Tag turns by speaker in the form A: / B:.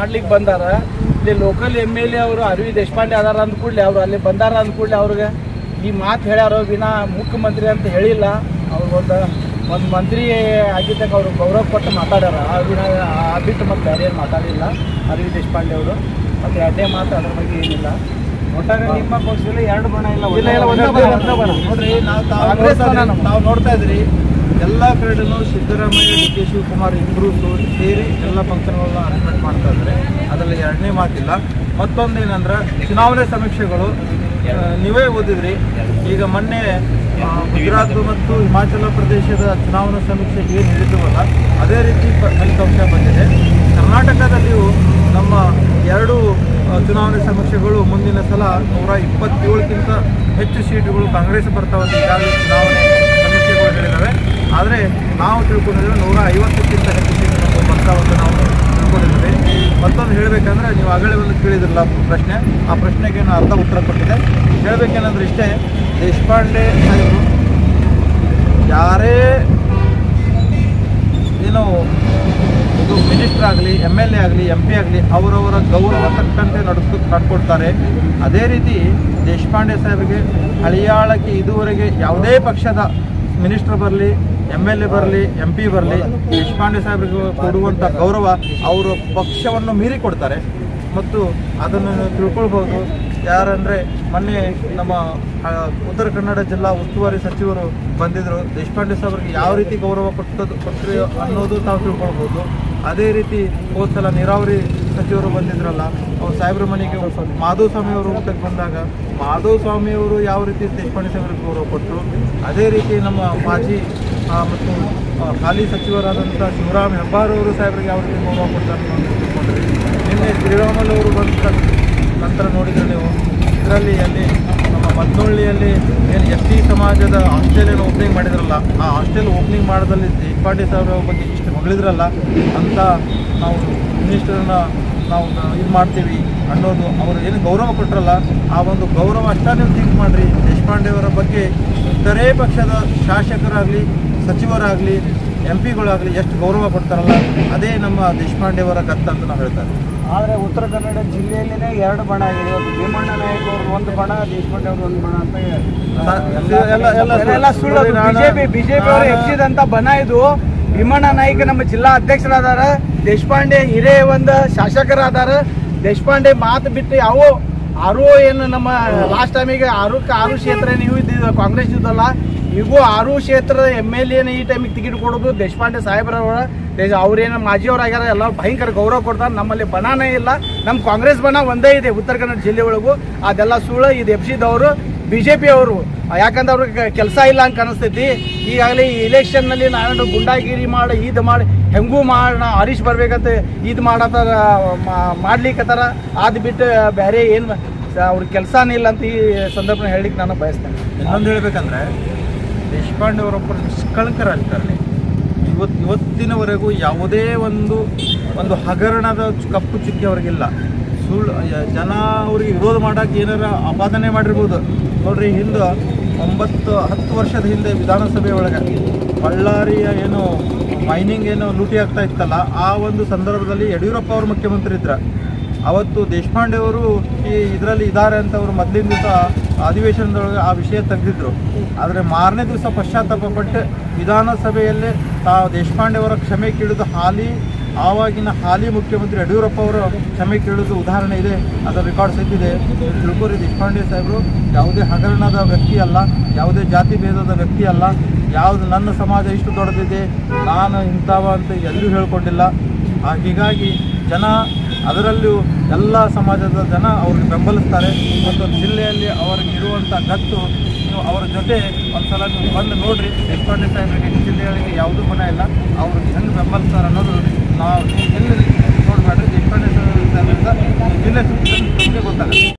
A: ಮಾಡ್ಲಿಕ್ಕೆ ಬಂದಾರ. ಇಲ್ಲಿ ಲೋಕಲ್ MLA ಅವರು ಅರವಿ ದೇಶಪಾಂಡೆ ಅದಾರ ಅಂದ ಕೂಡಲೇ ಅವ್ರು ಅಲ್ಲಿ ಬಂದಾರ ಅಂದ ಕೂಡಲೇ ಅವ್ರಿಗೆ ಈ ಮಾತು ಹೇಳ್ಯಾರೋ ವಿನಾ ಮುಖ್ಯಮಂತ್ರಿ ಅಂತ ಹೇಳಿಲ್ಲ. ಅವ್ರಿಗೊಂದು ಮಂತ್ರಿ ಆಗಿದ್ದಕ್ಕೆ ಅವರು ಗೌರವ ಕೊಟ್ಟು ಮಾತಾಡ್ಯಾರ. ಆ ಬಿಟ್ಟು ಮತ್ತು ಬೇರೆ ಏನು ಮಾತಾಡಿಲ್ಲ ಅರವಿ ದೇಶಪಾಂಡೆ ಅವರು. ಮತ್ತು ಎರಡನೇ ಮಾತು ಅದ್ರ ಬಗ್ಗೆ ಏನಿಲ್ಲ. ಒಟ್ಟಾರೆ ನಿಮ್ಮ ಪಕ್ಷದಲ್ಲಿ ಎರಡು ಬಣ ಇಲ್ಲ, ನೋಡ್ರಿ. ನಾವು ನೋಡ್ತಾ ಇದ್ರಿ ಎಲ್ಲ ಕಡೆನೂ ಸಿದ್ದರಾಮಯ್ಯ, DK ಶಿವಕುಮಾರ್ ಇಬ್ಬರು ಸೇರಿ ಎಲ್ಲ ಫಂಕ್ಷನ್ಗಳನ್ನ ಅರೇಂಜ್ಮೆಂಟ್ ಮಾಡ್ತಾ ಇದ್ದಾರೆ. ಅದರಲ್ಲಿ ಎರಡನೇ ಮಾತಿಲ್ಲ. ಮತ್ತೊಂದೇನಂದ್ರೆ ಚುನಾವಣೆ ಸಮೀಕ್ಷೆಗಳು ನೀವೇ ಓದಿದ್ರಿ. ಈಗ ಮೊನ್ನೆ ಗುಜರಾತ್ ಮತ್ತು ಹಿಮಾಚಲ ಪ್ರದೇಶದ ಚುನಾವಣಾ ಸಮೀಕ್ಷೆ ಏನು ಹೇಳಿದ್ವಲ್ಲ ಅದೇ ರೀತಿ ಫಲಿತಾಂಶ ಬಂದಿದೆ. ಕರ್ನಾಟಕದಲ್ಲಿಯೂ ನಮ್ಮ ಎರಡು ಚುನಾವಣೆ ಸಮೀಕ್ಷೆಗಳು ಮುಂದಿನ ಸಲ 127ಕ್ಕಿಂತ ಹೆಚ್ಚು ಸೀಟುಗಳು ಕಾಂಗ್ರೆಸ್ ಬರ್ತಾವಂತ ಈಗಾಗಲೇ ಚುನಾವಣೆ ಸಮೀಕ್ಷೆಗಳು ಹೇಳಿದ್ದಾವೆ. ಆದರೆ ನಾವು ತಿಳ್ಕೊಂಡಿದ್ದೇವೆ 150ಕ್ಕಿಂತ ಹೆಚ್ಚು ಸೀಟುಗಳು ಬರ್ತಾವಂತ ನಾವು ತಿಳ್ಕೊಂಡಿದ್ದೇವೆ. ಮತ್ತೊಂದು ಹೇಳಬೇಕಂದ್ರೆ ನೀವು ಆಗಲೇ ಒಂದು ಕೇಳಿದ್ರಲ್ಲ ಪ್ರಶ್ನೆ, ಆ ಪ್ರಶ್ನೆಗೆ ನಾನು ಅರ್ಧ ಉತ್ತರ ಕೊಟ್ಟಿದ್ದೆ. ಹೇಳಬೇಕೇನಂದ್ರೆ ಇಷ್ಟೇ, ದೇಶಪಾಂಡೆ ಸಾಹೇಬರು ಯಾರೇ ಏನೋ ಇದು ಮಿನಿಸ್ಟರ್ ಆಗಲಿ, MLA ಆಗಲಿ, MP ಆಗಲಿ ಅವರವರ ಗೌರವ ತಕ್ಕಂತೆ ನಡ್ಕೊಡ್ತಾರೆ. ಅದೇ ರೀತಿ ದೇಶಪಾಂಡೆ ಸಾಹೇಬರಿಗೆ ಹಳಿಯಾಳಕ್ಕೆ ಇದುವರೆಗೆ ಯಾವುದೇ ಪಕ್ಷದ ಮಿನಿಸ್ಟರ್ ಬರಲಿ, MLA ಬರಲಿ, MP ಬರಲಿ, ದೇಶಪಾಂಡೆ ಸಾಹೇಬರಿಗೆ ಕೊಡುವಂಥ ಗೌರವ ಅವರು ಪಕ್ಷವನ್ನು ಮೀರಿ ಕೊಡ್ತಾರೆ. ಮತ್ತು ಅದನ್ನು ತಿಳ್ಕೊಳ್ಬೋದು. ಯಾರಂದರೆ ಮೊನ್ನೆ ನಮ್ಮ ಉತ್ತರ ಕನ್ನಡ ಜಿಲ್ಲಾ ಉಸ್ತುವಾರಿ ಸಚಿವರು ಬಂದಿದ್ದರು. ದೇಶಪಾಂಡೆ ಸಾಹೇಬರಿಗೆ ಯಾವ ರೀತಿ ಗೌರವ ಕೊಟ್ಟರು ಅನ್ನೋದು ತಾವು ತಿಳ್ಕೊಳ್ಬೋದು. ಅದೇ ರೀತಿ ಹೋದ ಸಲ ನೀರಾವರಿ ಸಚಿವರು ಬಂದಿದ್ರಲ್ಲ, ಅವ್ರು ಸಾಹೇಬ್ರ ಮನೆಗೆ ಮಾಧುಸ್ವಾಮಿ ಅವರು ಊಟಕ್ಕೆ ಬಂದಾಗ ಮಾಧುಸ್ವಾಮಿಯವರು ಯಾವ ರೀತಿ ದೇಶಪಾಂಡೆ ಸಾಹೇಬರಿಗೆ ಗೌರವ ಕೊಟ್ಟರು, ಅದೇ ರೀತಿ ನಮ್ಮ ಮಾಜಿ ಮತ್ತು ಹಾಲಿ ಸಚಿವರಾದಂಥ ಶಿವರಾಮ್ ಹೆಬ್ಬಾರ್ ಅವರು ಸಾಹೇಬರಿಗೆ ಯಾವ ರೀತಿ ಗೌರವ ಕೊಡ್ತಾರೆ ಅನ್ನೋದು ತಿಳ್ಕೊಂಡ್ರಿ. ನಿನ್ನೆ ಶ್ರೀರಾಮುಲು ಅವರು ಬಂದ ನಂತರ ನೋಡಿದರೆ ನೀವು ಇದರಲ್ಲಿ ಅಲ್ಲಿ ನಮ್ಮ ಮದ್ನೊಳ್ಳಿಯಲ್ಲಿ ಏನು ST ಸಮಾಜದ ಹಾಸ್ಟೆಲ್ ಓಪನಿಂಗ್ ಮಾಡಿದ್ರಲ್ಲ, ಆ ಹಾಸ್ಟೆಲ್ ಓಪನಿಂಗ್ ಮಾಡೋದಲ್ಲಿ ದೇಶಪಾಂಡೆ ಸಾಹೇಬ್ರ ಬಗ್ಗೆ ಇಷ್ಟು ಹೊಗಳಿದ್ರಲ್ಲ ಅಂತ ನಾವು ಮಿನಿಸ್ಟರನ್ನ ನಾವು ಇದು ಮಾಡ್ತೀವಿ ಅನ್ನೋದು ಅವರು ಏನು ಗೌರವ ಕೊಟ್ಟರಲ್ಲ, ಆ ಒಂದು ಗೌರವ ಅಷ್ಟೇ ನೀವು ಥಿಂಕ್ ಮಾಡಿರಿ. ದೇಶಪಾಂಡೆಯವರ ಬಗ್ಗೆ ಇತರೇ ಪಕ್ಷದ ಶಾಸಕರಾಗಲಿ, ಸಚಿವರಾಗಲಿ, MP ಗಳಾಗಲಿ ಎಷ್ಟು ಗೌರವ ಕೊಡ್ತಾರಲ್ಲ ಅದೇ ನಮ್ಮ ದೇಶಪಾಂಡೆಯವರ ಗತ್ತ ಅಂತ ನಾವು ಹೇಳ್ತಾರೆ.
B: ಆದರೆ ಉತ್ತರ ಕನ್ನಡ ಜಿಲ್ಲೆಯಲ್ಲೇ ಎರಡು ಬಣ ಆಗಿದೆ. ಭೀಮಣ್ಣ ನಾಯಕ್ ಅವರು ಒಂದು ಬಣ, ದೇಶಪಾಂಡೆ ಅವರು ಒಂದು ಬಣ ಅಂತ ಎಲ್ಲ ಸುಳ್ಳು. ಬಿಜೆಪಿ ಅವರು ಎಬ್ಸಿದಂತ ಬಣ ಇದು. ಭೀಮಣ್ಣ ನಾಯ್ಕ ನಮ್ಮ ಜಿಲ್ಲಾ ಅಧ್ಯಕ್ಷರಾದಾರ, ದೇಶಪಾಂಡೆ ಹಿರೇ ಒಂದು ಶಾಸಕರಾದಾರ. ದೇಶಪಾಂಡೆ ಮಾತು ಬಿಟ್ಟು ಆರು ಏನು ನಮ್ಮ ಲಾಸ್ಟ್ ಟೈಮಿಗೆ 6 ಕ್ಷೇತ್ರ ನೀವು ಇದ್ದಿದ್ದು ಕಾಂಗ್ರೆಸ್ ಇದ್ದಲ್ಲ, ಈಗೂ 6 ಕ್ಷೇತ್ರದ MLA ಈ ಟೈಮಿಗೆ ಟಿಕೆಟ್ ಕೊಡೋದು ದೇಶಪಾಂಡೆ ಸಾಹೇಬ್ರವರ. ಅವ್ರೇನು ಮಾಜಿಯವರಾಗ್ಯಾರ, ಎಲ್ಲ ಭಯಂಕರ ಗೌರವ ಕೊಡ್ತಾರೆ. ನಮ್ಮಲ್ಲಿ ಬಣನೇ ಇಲ್ಲ, ನಮ್ಮ ಕಾಂಗ್ರೆಸ್ ಬಣ ಒಂದೇ ಇದೆ ಉತ್ತರ ಕನ್ನಡ ಜಿಲ್ಲೆ ಒಳಗೂ. ಅದೆಲ್ಲ ಸುಳ್ಳು. ಇದು ಎಬ್ಸಿದವರು BJP ಅವರು. ಯಾಕಂದ್ರೆ ಅವ್ರಿಗೆ ಕೆಲಸ ಇಲ್ಲ ಅಂತ ಅನಿಸ್ತೈತಿ. ಈಗಾಗಲೇ ಈ ಇಲೆಕ್ಷನ್ನಲ್ಲಿ ನಾವೇನು ಗುಂಡಾಗಿರಿ ಮಾಡಿ ಇದು ಮಾಡಿ ಹೆಂಗೂ ಮಾಡೋಣ, ಹರೀಶ್ ಬರ್ಬೇಕಂತ ಇದು ಮಾಡತ್ತಾರ, ಮಾಡ್ಲಿಕ್ಕತ್ತಾರ. ಅದು ಬಿಟ್ಟು ಬೇರೆ ಏನು ಅವ್ರಿಗೆ ಕೆಲಸನೇ ಇಲ್ಲ ಅಂತ ಈ ಸಂದರ್ಭ ಹೇಳಿಕ್ಕೆ ನಾನು ಬಯಸ್ತೇನೆ.
A: ಇನ್ನೊಂದು ಹೇಳ್ಬೇಕಂದ್ರೆ ದೇಶಪಾಂಡೆ ಅವರೊಬ್ಬರು ನಿಷ್ಕಳಂಕ ರಾಜಕಾರಣಿ. ಇವತ್ತಿನವರೆಗೂ ಯಾವುದೇ ಒಂದು ಹಗರಣದ ಕಪ್ಪು ಚುಕ್ಕಿ ಅವ್ರಿಗಿಲ್ಲ. ಸುಳ್ಳು ಜನ ಅವ್ರಿಗೆ ವಿರೋಧ ಮಾಡೋಕ್ಕೆ ಏನಾರ ಆಪಾದನೆ ಮಾಡಿರ್ಬೋದು. ನೋಡ್ರಿ, ಹಿಂದೆ 9-10 ವರ್ಷದ ಹಿಂದೆ ವಿಧಾನಸಭೆ ಒಳಗೆ ಬಳ್ಳಾರಿಯ ಏನು ಮೈನಿಂಗ್ ಏನು ಲೂಟಿ ಆಗ್ತಾ ಇತ್ತಲ್ಲ, ಆ ಒಂದು ಸಂದರ್ಭದಲ್ಲಿ ಯಡಿಯೂರಪ್ಪ ಅವರು ಮುಖ್ಯಮಂತ್ರಿ ಇದ್ರು. ಅವತ್ತು ದೇಶಪಾಂಡೆ ಅವರು ಇದರಲ್ಲಿ ಇದ್ದಾರೆ ಅಂತ ಅವರು ಮೊದಲಿನ ದಿವಸ ಅಧಿವೇಶನದೊಳಗೆ ಆ ವಿಷಯ ತೆಗೆದಿದ್ರು. ಆದರೆ ಮಾರನೇ ದಿವಸ ಪಶ್ಚಾತ್ತಾಪಪಟ್ಟು ವಿಧಾನಸಭೆಯಲ್ಲೇ ದೇಶಪಾಂಡೆ ಅವರ ಕ್ಷಮೆ ಕೇಳಿದ ಆವಾಗಿನ ಹಾಲಿ ಮುಖ್ಯಮಂತ್ರಿ ಯಡಿಯೂರಪ್ಪ ಅವರು ಕ್ಷಮೆ ಕೇಳಿದ ಉದಾಹರಣೆ ಇದೆ. ಅದರ ರೆಕಾರ್ಡ್ಸ್ ಎತ್ತಿದೆ. ತಿಳ್ಕೊರಿ, ದೇಶಪಾಂಡೆ ಸಾಹೇಬರು ಯಾವುದೇ ಹಗರಣದ ವ್ಯಕ್ತಿ ಅಲ್ಲ, ಯಾವುದೇ ಜಾತಿ ಭೇದದ ವ್ಯಕ್ತಿ ಅಲ್ಲ. ಯಾವುದು ನನ್ನ ಸಮಾಜ ಇಷ್ಟು ದೊಡ್ಡದಿದೆ, ನಾನು ಇಂಥವ ಅಂತ ಎಲ್ಲೂ ಹೇಳ್ಕೊಂಡಿಲ್ಲ. ಹೀಗಾಗಿ ಜನ, ಅದರಲ್ಲೂ ಎಲ್ಲ ಸಮಾಜದ ಜನ ಅವ್ರಿಗೆ ಬೆಂಬಲಿಸ್ತಾರೆ. ಮತ್ತು ಜಿಲ್ಲೆಯಲ್ಲಿ ಅವ್ರಿಗೆ ಇರುವಂಥ ಗತ್ತು, ನೀವು ಅವರ ಜೊತೆ ಒಂದ್ಸಲ ನೀವು ಬಂದು ನೋಡಿರಿ. ದೇಶಪಾಂಡೆ ಸಾಹೇಬರಿಗೆ ಜಿಲ್ಲೆಗಳಿಗೆ ಯಾವುದೂ ಬಣ ಇಲ್ಲ, ಅವ್ರಿಗೆ ಹೆಂಗೆ ಬೆಂಬಲಿಸ್ತಾರೆ ಅನ್ನೋದು ನಾವು ಎಲ್ಲಿ ನೋಡಬೇಡ್ರಿ. ದೇಶಪಾಂಡೆ ಸಾಹೇಬರಿಂದ ಜಿಲ್ಲೆ ಸುತ್ತ ಗೊತ್ತಾಗುತ್ತೆ.